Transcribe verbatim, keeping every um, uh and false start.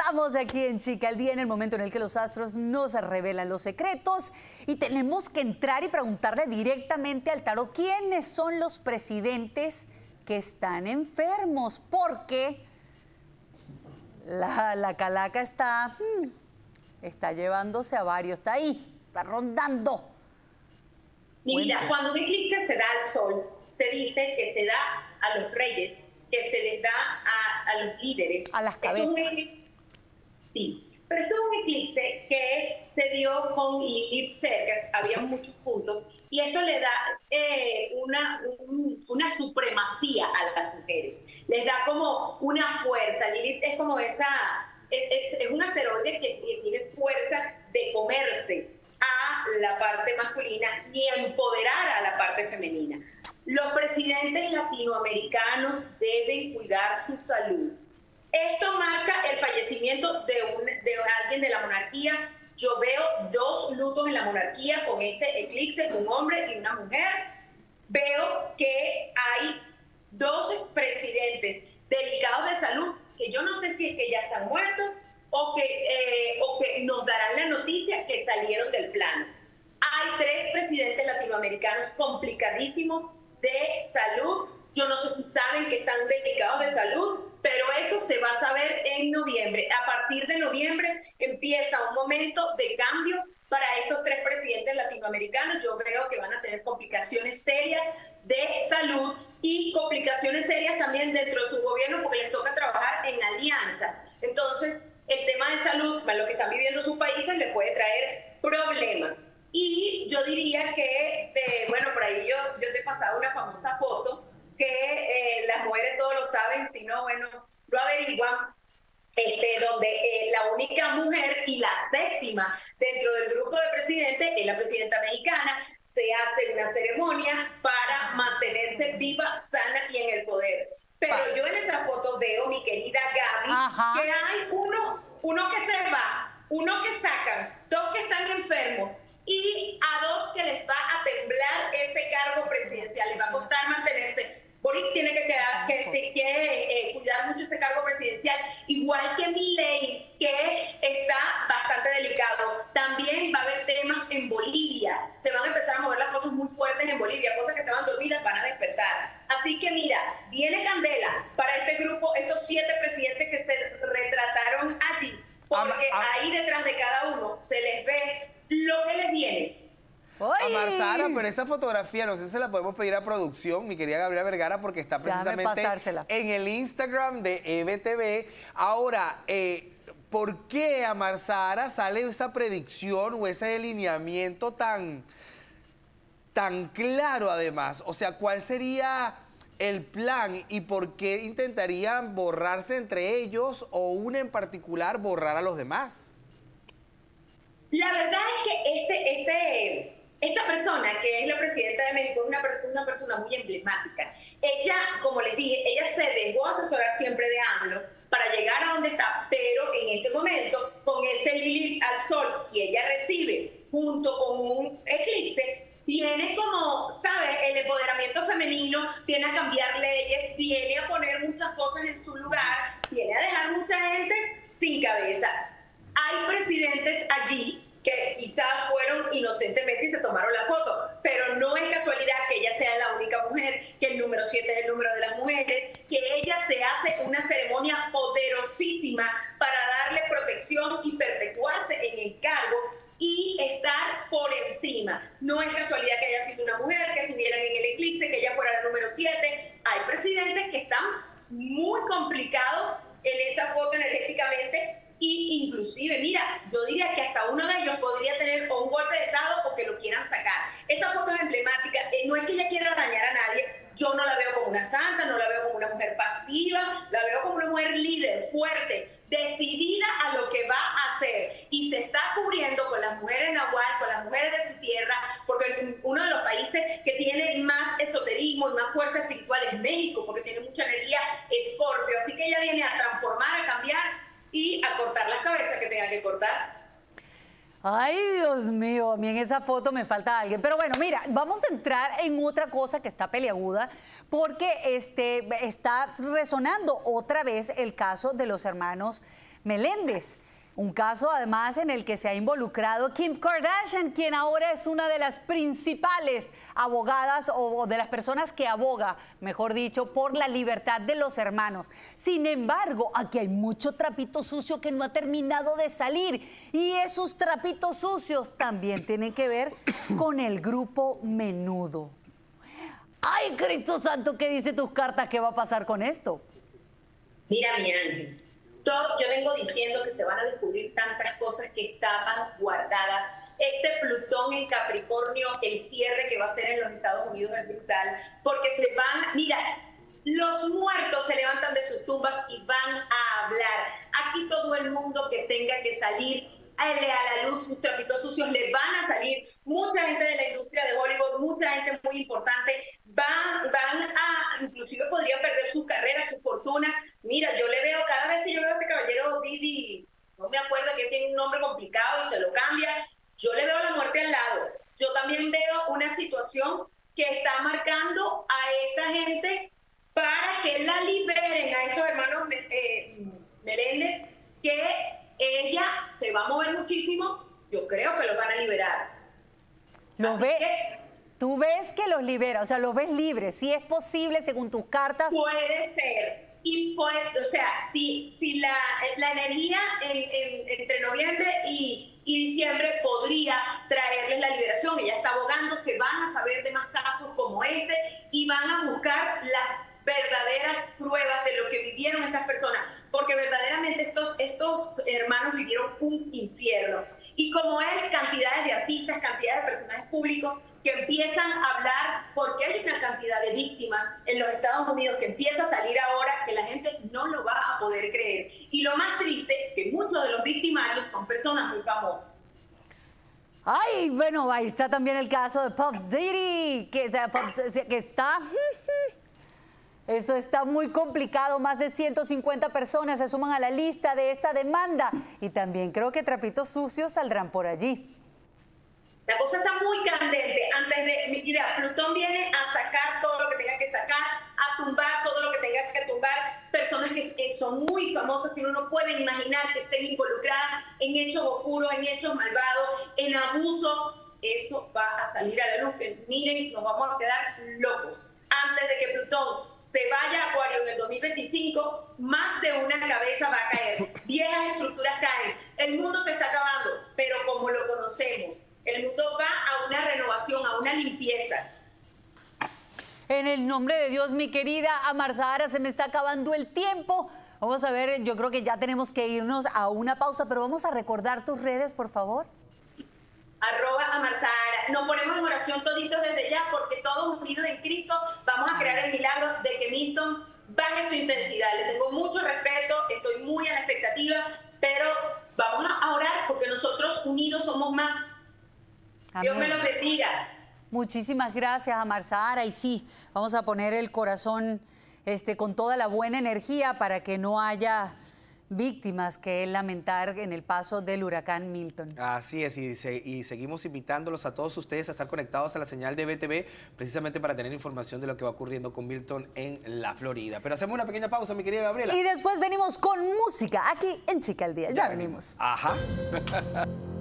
Estamos aquí en Chica al Día, en el momento en el que los astros nos revelan los secretos y tenemos que entrar y preguntarle directamente al tarot quiénes son los presidentes que están enfermos, porque la, la calaca está, hmm, está llevándose a varios, está ahí, está rondando. Mira, Bueno. cuando un eclipse se da al sol, se dice que se da a los reyes, que se les da a, a los líderes. A las cabezas. Es un eclipse, sí, pero esto es un eclipse que se dio con Lilith cerca, había muchos puntos, y esto le da eh, una, un, una supremacía a las mujeres. Les da como una fuerza. Lilith es como esa, es, es, es un asteroide que, que tiene fuerza de comerse a la parte masculina y empoderar a la parte femenina. Los presidentes latinoamericanos deben cuidar su salud. Esto marca el fallecimiento de, un, de alguien de la monarquía. Yo veo dos lutos en la monarquía con este eclipse, un hombre y una mujer. Veo que hay dos expresidentes delicados de salud que yo no sé si es que ya están muertos o que, eh, o que nos darán la noticia que salieron del plano. Hay tres presidentes latinoamericanos complicadísimos de salud. Yo no sé si saben que están delicados de salud, pero eso se va a saber en noviembre. A partir de noviembre empieza un momento de cambio para estos tres presidentes latinoamericanos. Yo veo que van a tener complicaciones serias de salud y complicaciones serias también dentro de su gobierno porque les toca trabajar en alianza. Entonces, el tema de salud, más lo que están viviendo sus países, les puede traer problemas. Y yo diría que, de, bueno, por ahí yo, yo te he pasado una famosa foto que eh, las mujeres todos lo saben, si no, bueno, lo averiguan, este, donde eh, la única mujer y la séptima dentro del grupo de presidentes es la presidenta mexicana. Se hace una ceremonia para mantenerse viva, sana y en el poder. Pero yo en esa foto veo, mi querida Gaby, Ajá. que hay uno, uno que se va, uno que sacan, dos que están enfermos y a dos que les va a temblar ese cargo presidencial, les va a costar mantenerse. Boric tiene que, quedar, que, que, que eh, cuidar mucho ese cargo presidencial, igual que Milei, que está bastante delicado. También va a haber temas en Bolivia, se van a empezar a mover las cosas muy fuertes en Bolivia, cosas que estaban dormidas van a despertar. Así que mira, viene candela para este grupo, estos siete presidentes que se retrataron allí, porque ah, ah. ahí detrás de cada uno se les ve lo que les viene. A Marsara, pero esa fotografía, no sé si se la podemos pedir a producción, mi querida Gabriela Vergara, porque está precisamente en el Instagram de E V T V. Ahora, eh, ¿por qué a Marsara sale esa predicción o ese delineamiento tan, tan claro además? O sea, ¿cuál sería el plan y por qué intentarían borrarse entre ellos o una en particular borrar a los demás? La verdad es que este... este... Esta persona, que es la presidenta de México, es una, una persona muy emblemática. Ella, como les dije, ella se dejó asesorar siempre de AMLO para llegar a donde está, pero en este momento, con ese Lilith al sol que ella recibe junto con un eclipse, viene como, ¿sabes? El empoderamiento femenino, viene a cambiar leyes, viene a poner muchas cosas en su lugar, viene a dejar mucha gente sin cabeza. Hay presidentes allí que quizás fueron inocentemente y se tomaron la foto, pero no es casualidad que ella sea la única mujer, que el número siete es el número de las mujeres, que ella se hace una ceremonia poderosísima para darle protección y perpetuarse en el cargo y estar por encima. No es casualidad que haya sido una mujer, que estuvieran en el eclipse, que ella fuera la número siete. Hay presidentes que están muy complicados en esta foto energéticamente. Y inclusive, mira, yo diría que hasta uno de ellos podría tener o un golpe de estado o que lo quieran sacar. Esa foto es emblemática, no es que ella quiera dañar a nadie, yo no la veo como una santa, no la veo como una mujer pasiva, la veo como una mujer líder, fuerte, decidida a lo que va a hacer y se está cubriendo con las mujeres nahual, con las mujeres de su tierra, porque uno de los países que tiene más esoterismo y más fuerza espiritual es México, porque tiene mucha energía escorpio, así que ella viene a transformar, a cambiar y a cortar las cabezas que tenga que cortar. Ay, Dios mío, a mí en esa foto me falta alguien. Pero bueno, mira, vamos a entrar en otra cosa que está peliaguda, porque este, está resonando otra vez el caso de los hermanos Meléndez. Un caso además en el que se ha involucrado Kim Kardashian, quien ahora es una de las principales abogadas o de las personas que aboga, mejor dicho, por la libertad de los hermanos. Sin embargo, aquí hay mucho trapito sucio que no ha terminado de salir y esos trapitos sucios también tienen que ver con el grupo Menudo. ¡Ay, Cristo Santo! ¿Qué dice tus cartas? ¿Qué va a pasar con esto? Mira, mi ángel. Yo vengo diciendo que se van a descubrir tantas cosas que estaban guardadas. Este Plutón en Capricornio, el cierre que va a ser en los Estados Unidos es brutal, porque se van, mira, los muertos se levantan de sus tumbas y van a hablar. Aquí todo el mundo que tenga que salir a la luz, sus trapitos sucios le van a salir. Mucha gente de la industria de Hollywood, mucha gente muy importante, van, van a, inclusive podrían perder sus carreras, sus fortunas. Mira, yo le veo, cada vez que yo veo a este caballero Didi, no me acuerdo que tiene un nombre complicado y se lo cambia, yo le veo la muerte al lado. Yo también veo una situación que está marcando a esta gente para que la liberen, a estos hermanos eh, Meléndez, que ella se va a mover muchísimo, yo creo que los van a liberar. ¿Los ves? ¿Tú ves que los libera? O sea, los ves libres, si es posible, según tus cartas. Puede ser. Y puede, o sea, si, si la, la energía en, en, entre noviembre y, y diciembre podría traerles la liberación. Ella está abogando, se van a saber de más casos como este y van a buscar las verdaderas pruebas de lo que vivieron estas personas, porque verdaderamente estos, estos hermanos vivieron un infierno. Y como él, cantidades de artistas, cantidades de personajes públicos que empiezan a hablar, porque hay una cantidad de víctimas en los Estados Unidos que empieza a salir ahora que la gente no lo va a poder creer. Y lo más triste es que muchos de los victimarios son personas muy famosas. Ay, bueno, ahí está también el caso de Puff Daddy, que, que está... Eso está muy complicado, más de ciento cincuenta personas se suman a la lista de esta demanda y también creo que trapitos sucios saldrán por allí. La cosa está muy candente. Antes de, mira, Plutón viene a sacar todo lo que tenga que sacar, a tumbar todo lo que tenga que tumbar. Personas que, que son muy famosas, que uno no puede imaginar que estén involucradas en hechos oscuros, en hechos malvados, en abusos. Eso va a salir a la luz. Que miren, nos vamos a quedar locos. Antes de que Plutón se vaya a Acuario en el dos mil veinticinco, más de una cabeza va a caer. Viejas estructuras caen. El mundo se está acabando, pero como lo conocemos, el mundo va a una renovación, a una limpieza. En el nombre de Dios, mi querida Amar Zahara, se me está acabando el tiempo. Vamos a ver, yo creo que ya tenemos que irnos a una pausa, pero vamos a recordar tus redes, por favor. Arroba Amar Zahara. Nos ponemos en oración toditos desde ya, porque todos unidos en Cristo vamos a crear el milagro de que Milton baje su intensidad. Le tengo mucho respeto, estoy muy a la expectativa, pero vamos a orar porque nosotros unidos somos más. Amén. Dios me lo bendiga. Muchísimas gracias, Amar Zahara. Y sí, vamos a poner el corazón este, con toda la buena energía para que no haya víctimas que lamentar en el paso del huracán Milton. Así es, y, se, y seguimos invitándolos a todos ustedes a estar conectados a la señal de B T V, precisamente para tener información de lo que va ocurriendo con Milton en la Florida. Pero hacemos una pequeña pausa, mi querida Gabriela. Y después venimos con música aquí en Chica al Día. Ya, ya venimos. venimos. Ajá.